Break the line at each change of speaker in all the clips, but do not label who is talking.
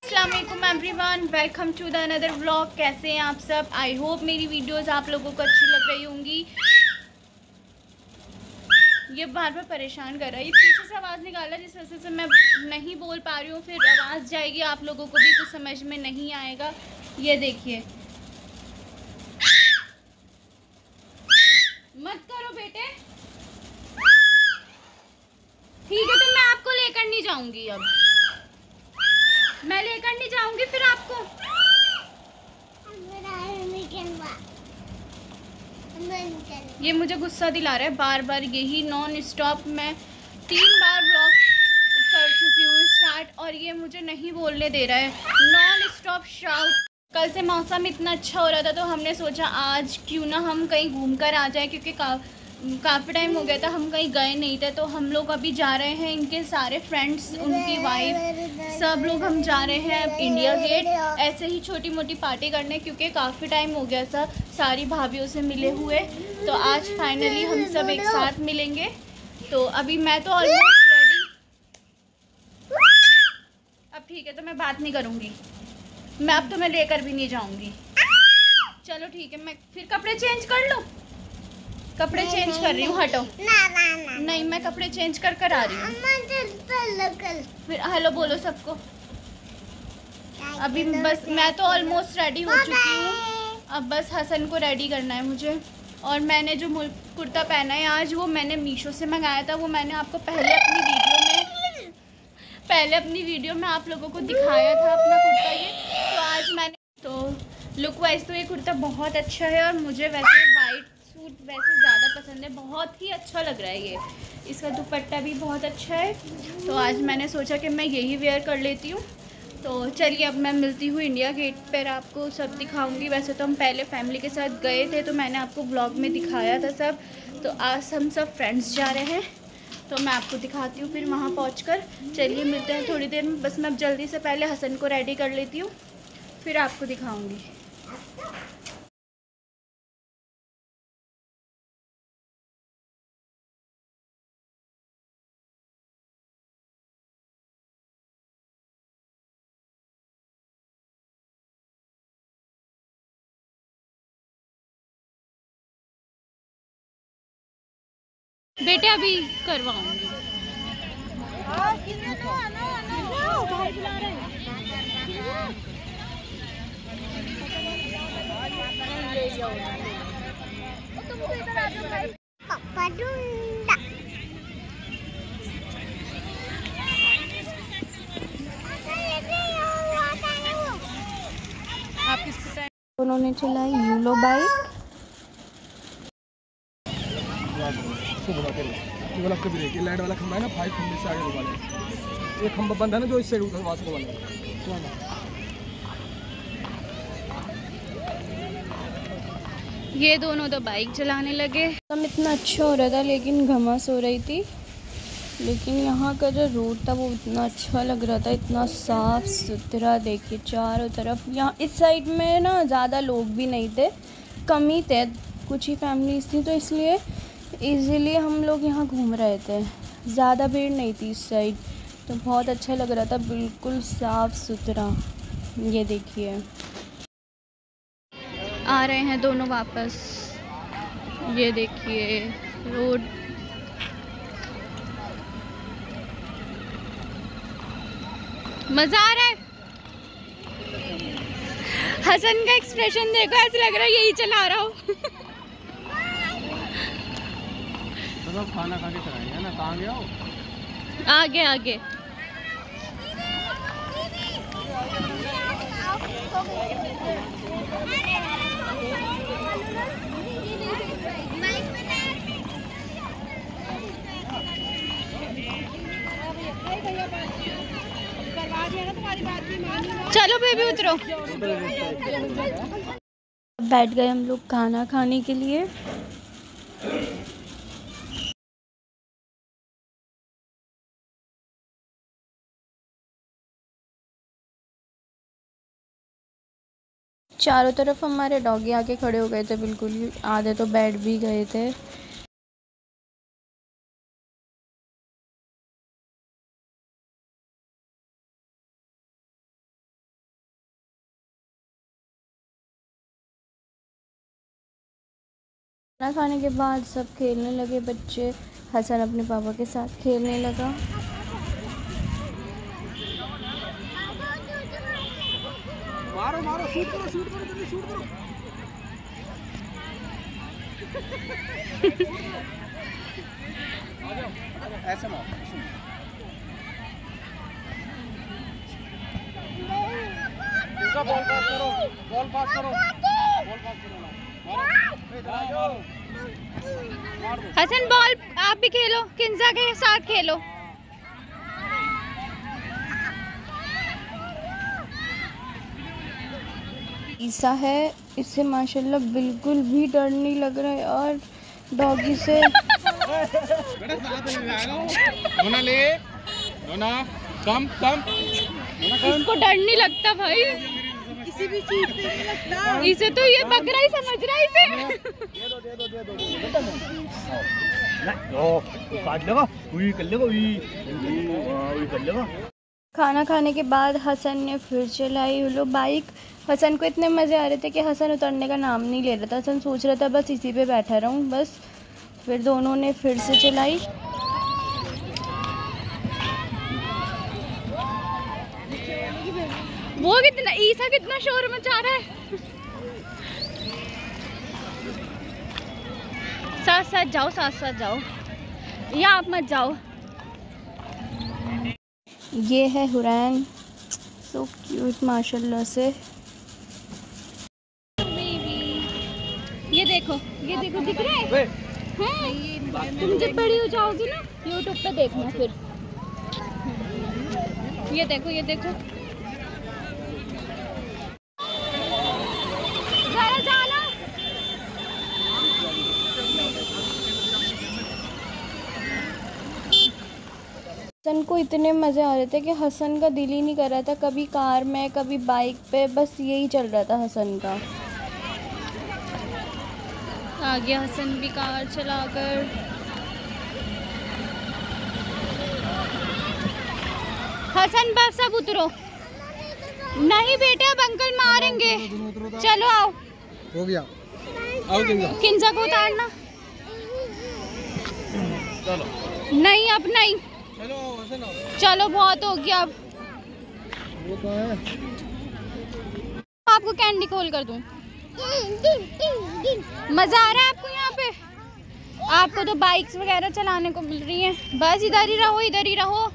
अस्सलाम वालेकुम everyone, welcome to the another vlog. कैसे हैं आप सब? आई होप मेरी वीडियोस आप लोगों को अच्छी लग रही होंगी। ये बार बार परेशान कर रहा है, ये पीछे से आवाज़ निकाला जिस वजह से मैं नहीं बोल पा रही हूँ। फिर आवाज़ जाएगी, आप लोगों को भी कुछ समझ में नहीं आएगा। ये देखिए, मत करो बेटे। ठीक है, तो मैं आपको लेकर नहीं जाऊंगी। अब मैं लेकर नहीं जाऊंगी फिर आपको। ये मुझे गुस्सा दिला रहा है बार बार, यही नॉन स्टॉप। मैं 3 बार ब्लॉग कर चुकी हूँ स्टार्ट और ये मुझे नहीं बोलने दे रहा है। Non stop shout. कल से मौसम इतना अच्छा हो रहा था तो हमने सोचा आज क्यों ना हम कहीं घूम कर आ जाए, क्योंकि काफ़ी टाइम हो गया था हम कहीं गए नहीं थे। तो हम लोग अभी जा रहे हैं, इनके सारे फ्रेंड्स, उनकी वाइफ, सब लोग हम जा रहे हैं इंडिया गेट ऐसे ही छोटी मोटी पार्टी करने, क्योंकि काफ़ी टाइम हो गया था सारी भाभीयों से मिले हुए। तो आज फाइनली हम सब एक साथ मिलेंगे। तो अभी मैं तो ऑलमोस्ट रेडी। अब ठीक है, तो मैं बात नहीं करूँगी। मैं अब तो मैं लेकर भी नहीं जाऊँगी। चलो ठीक है, मैं फिर कपड़े चेंज कर लूँ। कपड़े चेंज कर रही हूँ, हटो। नहीं, मैं कपड़े चेंज कर कर आ रही हूँ। फिर हेलो बोलो सबको। अभी बस मैं तो ऑलमोस्ट रेडी हो चुकी हूँ। अब बस हसन को रेडी करना है मुझे। और मैंने जो कुर्ता पहना है आज, वो मैंने मीशो से मंगाया था। वो मैंने आपको पहले अपनी वीडियो में आप लोगों को दिखाया था अपना कुर्ता। ये तो आज मैंने तो लुक वाइज तो ये कुर्ता बहुत अच्छा है। और मुझे वैसे वाइट सूट वैसे ज़्यादा पसंद है, बहुत ही अच्छा लग रहा है ये। इसका दुपट्टा भी बहुत अच्छा है। तो आज मैंने सोचा कि मैं यही वेयर कर लेती हूँ। तो चलिए, अब मैं मिलती हूँ इंडिया गेट पर, आपको सब दिखाऊंगी। वैसे तो हम पहले फैमिली के साथ गए थे तो मैंने आपको ब्लॉग में दिखाया था सब। तो आज हम सब फ्रेंड्स जा रहे हैं, तो मैं आपको दिखाती हूँ फिर वहाँ पहुँचकर। चलिए मिलते हैं थोड़ी देर में। बस मैं जल्दी से पहले हसन को रेडी कर लेती हूँ, फिर आपको दिखाऊँगी। बेटे अभी करवाऊँगी। आप किसको टाइम उन्होंने चलाई यूलो बाइक।
वाला कभी देखिए, लाइट वाला खंभा है ना, 5 खंभे से आगे वाले ये खंभा बंद है ना, जो इस साइड उधर वहाँ से वाला।
ये दोनों तो बाइक चलाने लगे। हम इतना अच्छा हो रहा था लेकिन घमास हो रही थी। लेकिन यहाँ का जो रोड था वो इतना अच्छा लग रहा था, इतना साफ़ सुथरा। देखिए चारों तरफ, यहाँ इस साइड में ना ज़्यादा लोग भी नहीं थे, कम ही थे, कुछ ही फैमिलीज थी। तो इसलिए इजीली हम लोग यहाँ घूम रहे थे, ज़्यादा भीड़ नहीं थी इस साइड। तो बहुत अच्छा लग रहा था, बिल्कुल साफ़ सुथरा। ये देखिए आ रहे हैं दोनों वापस। ये देखिए रोड, मज़ा आ रहा है। हसन का एक्सप्रेशन देखो, ऐसा लग रहा है यही चला रहा हूँ।
मतलब खाना खा के चलाएंगे ना, कहाँ गया हो?
आगे आगे। चलो बेबी उतरो। बैठ गए हम लोग खाना खाने के लिए। चारों तरफ हमारे डॉगी आके खड़े हो गए थे, बिल्कुल ही आधे तो बैठ भी गए थे। खाना खाने के बाद सब खेलने लगे बच्चे। हसन अपने पापा के साथ खेलने लगा।
मारो मारो, शूट करो जल्दी शूट करो। ऐसे मारो, बॉल पास करो, बॉल पास करो, बॉल पास करो ना।
हसन बॉल आप भी खेलो, किंजा के साथ खेलो। ईसा है, इससे माशाल्लाह बिल्कुल भी डर नहीं लग रहा है और डॉगी से। इसको डर नहीं लगता भाई, किसी भी चीज से नहीं लगता। इसे तो ये बकरा ही समझ रहा है इसे। खाना खाने के बाद हसन ने फिर चलाई लो बाइक। हसन को इतने मज़े आ रहे थे कि हसन उतरने का नाम नहीं ले रहा था। हसन सोच रहा था बस इसी पे बैठा रहूं बस। फिर दोनों ने फिर से चलाई। वो कितना ईसा कितना शोर मचा रहा है। साथ साथ जाओ, या आप मत जाओ। ये है हुरैन, सो क्यूट माशाल्लाह से। ये देखो दिख रहा है? तुम जब बड़ी हो जाओगी ना यूट्यूब पे देखना फिर। ये देखो जरा जाना। हसन को इतने मज़े आ रहे थे कि हसन का दिल ही नहीं कर रहा था, कभी कार में कभी बाइक पे, बस यही चल रहा था हसन का। आ गया हसन भी कार चलाकर। हसन बस अब उतरो। नहीं बेटे अब अंकल मारेंगे। चलो आओ,
हो गया, आओ
किंजा को उतारना।
चलो
नहीं अब नहीं, चलो बहुत हो गया अब।
वो तो है।
आपको कैंडी खोल कर दूं। मजा आ रहा है आपको यहाँ पे? आपको तो बाइक्स वगैरह चलाने को मिल रही हैं। बस इधर ही रहो, इधर ही रहो।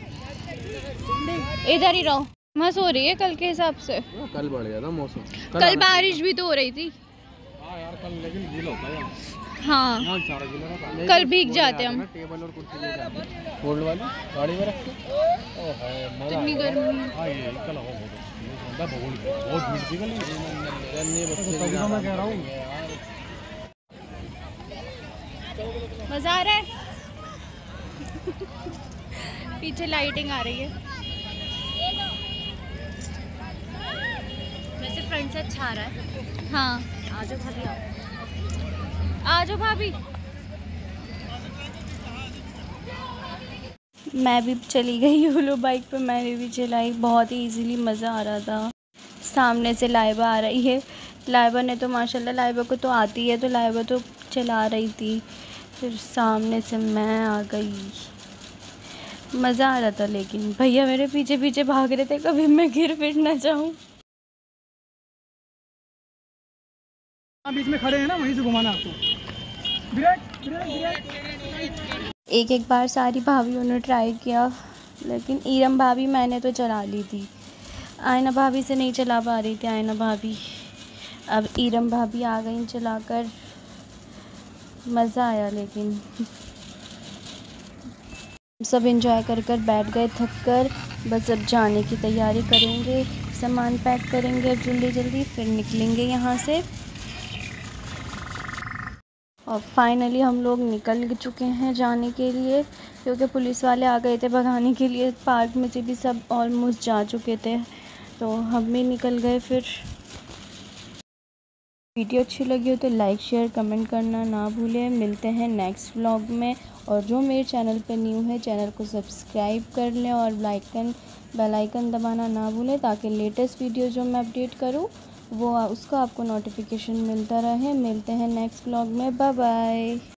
मस्त हो रही है कल के हिसाब से।
कल बढ़ गया था मौसम,
कल बारिश भी तो हो रही थी।
हाँ यार कल लेकिन गीला होता है।
हाँ
यहाँ सारा गीला था।
कल भीग जाते हम।
टेबल और कुर्सी लेके आते फोल्ड वाली गाड़ी में रख के। ओ है मजा।
कितनी गर्मी है।
हाँ ये कल हो बहुत भीड़ थी कल। तो मैं कह रहा हूँ
मजा आ रहा है। पीछे लाइटिंग आ रही है। वैसे फ्रंट से अच्छा आ रहा है। हाँ आजो भाभी, आजो भाभी। मैं भी चली गई यूलो बाइक पे, मैंने भी चलाई। बहुत ही इजीली मज़ा आ रहा था। सामने से लाइबा आ रही है। लाइबा ने तो माशाल्लाह, लाइबा को तो आती है तो लाइबा तो चला रही थी। फिर सामने से मैं आ गई। मज़ा आ रहा था, लेकिन भैया मेरे पीछे पीछे भाग रहे थे कभी मैं गिर फिर ना जाऊं।
बीच में खड़े हैं ना, वहीं से घुमाना आपको।
एक बार सारी भाभीयों ने ट्राई किया, लेकिन ईरम भाभी मैंने तो चला ली थी। आयना भाभी से नहीं चला पा रही थी आयना भाभी। अब ईरम भाभी आ गई चलाकर। मज़ा आया, लेकिन सब एंजॉय कर बैठ गए थक कर। बस अब जाने की तैयारी करेंगे, सामान पैक करेंगे अब जल्दी जल्दी, फिर निकलेंगे यहाँ से। और फाइनली हम लोग निकल चुके हैं जाने के लिए, क्योंकि पुलिस वाले आ गए थे भगाने के लिए। पार्क में से भी सब ऑलमोस्ट जा चुके थे, तो हम भी निकल गए। फिर वीडियो अच्छी लगी हो तो लाइक शेयर कमेंट करना ना भूलें। मिलते हैं नेक्स्ट व्लॉग में। और जो मेरे चैनल पर न्यू है, चैनल को सब्सक्राइब कर लें और बेल आइकन दबाना ना भूलें, ताकि लेटेस्ट वीडियो जो मैं अपडेट करूँ वो उसका आपको नोटिफिकेशन मिलता रहे। मिलते हैं नेक्स्ट व्लॉग में, बाय बाय।